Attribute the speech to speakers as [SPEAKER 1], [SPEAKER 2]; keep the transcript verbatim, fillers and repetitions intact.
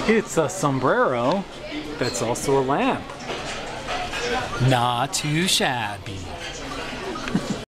[SPEAKER 1] It's a sombrero that's also a lamp.
[SPEAKER 2] Not too shabby.